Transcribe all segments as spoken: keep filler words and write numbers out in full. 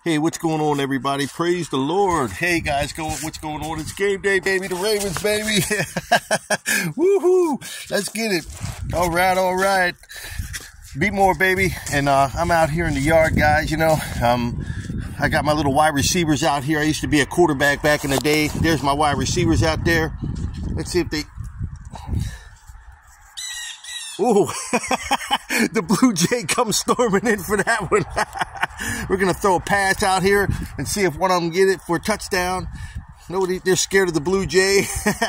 Hey, what's going on, everybody? Praise the Lord. Hey, guys, go, what's going on? It's game day, baby. The Ravens, baby. Woohoo! Let's get it. All right, all right. Be more, baby. And uh, I'm out here in the yard, guys. You know, um, I got my little wide receivers out here. I used to be a quarterback back in the day. There's my wide receivers out there. Let's see if they... Ooh, the Blue Jay comes storming in for that one. We're going to throw a pass out here and see if one of them get it for a touchdown. Nobody, they're scared of the Blue Jay.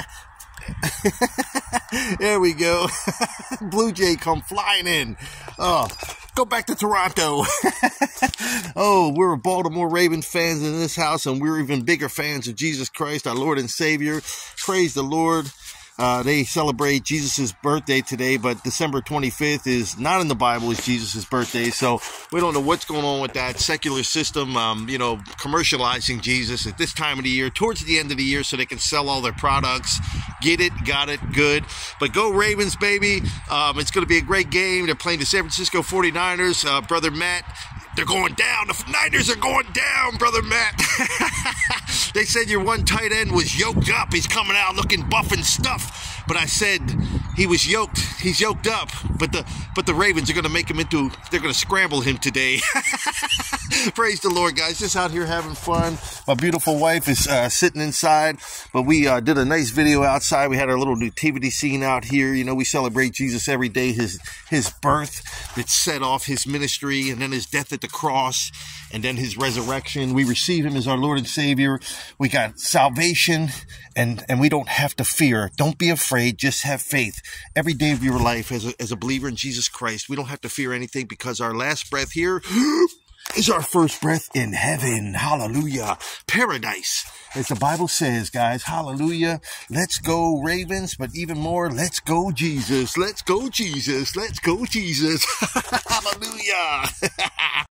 There we go. Blue Jay come flying in. Oh, go back to Toronto. Oh, we're Baltimore Ravens fans in this house, and we're even bigger fans of Jesus Christ, our Lord and Savior. Praise the Lord. Uh, they celebrate Jesus' birthday today, but December twenty-fifth is not in the Bible as Jesus' birthday, so we don't know what's going on with that secular system, um, you know, commercializing Jesus at this time of the year, towards the end of the year, so they can sell all their products. Get it, got it, good. But go Ravens, baby. Um, it's going to be a great game. They're playing the San Francisco forty-niners. Uh, Brother Matt, they're going down. The Niners are going down, Brother Matt. They said your one tight end was yoked up. He's coming out looking buff and stuff. But I said he was yoked. He's yoked up. But the but the Ravens are going to make him into, they're going to scramble him today. Praise the Lord, guys. Just out here having fun. My beautiful wife is uh, sitting inside. But we uh, did a nice video outside. We had our little nativity scene out here. You know, we celebrate Jesus every day. His, his birth that set off his ministry, and then his death at the cross, and then his resurrection. We receive him as our Lord and Savior. We got salvation, and, and we don't have to fear. Don't be afraid. Just have faith. Every day of your life as a, as a believer in Jesus Christ, we don't have to fear anything, because our last breath here is our first breath in heaven. Hallelujah. Paradise, as the Bible says, guys. Hallelujah. Let's go Ravens, but even more, let's go Jesus. Let's go Jesus. Let's go Jesus. Hallelujah.